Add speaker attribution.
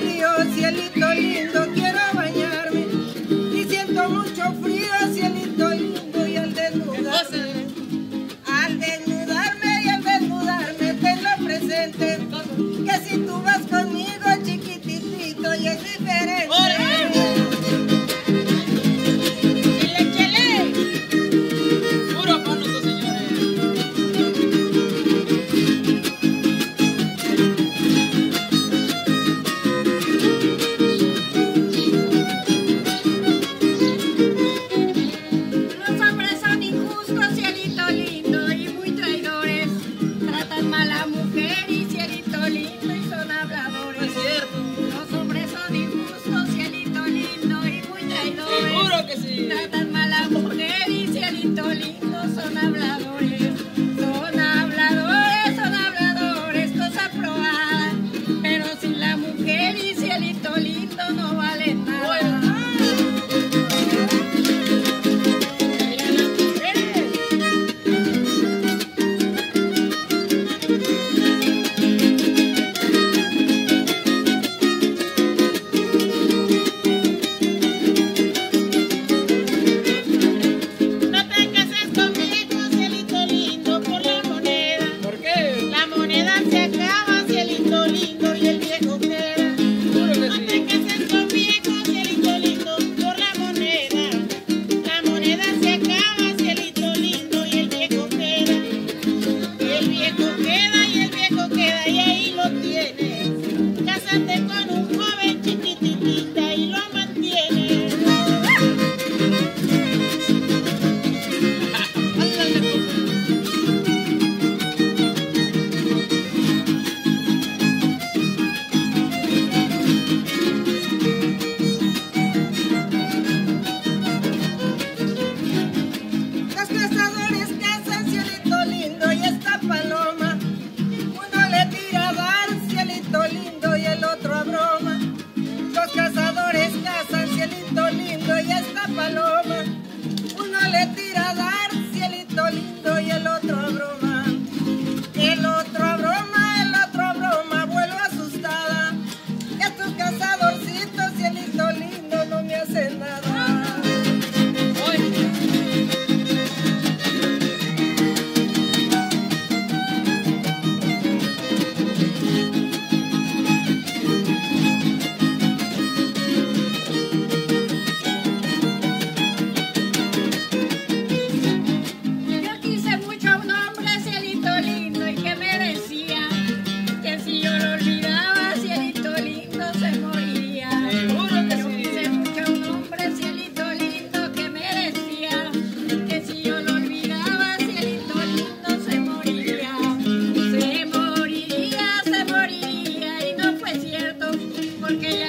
Speaker 1: frío, cielito lindo, quiero bañarme. Y siento mucho frío, cielito lindo, y al desnudarme tenlo presente, que si tú vas conmigo chiquititito y es diferente. Tratan mal a mujer y cielito lindo, son habladores, cosa probada. Pero sin la mujer y cielito lindo no vale nada. Uno le tira a dar, cielito lindo, y el otro a broma. El otro a broma, vuelvo asustada. Estos cazadorcitos, cielito lindo, no me hacen nada. Porque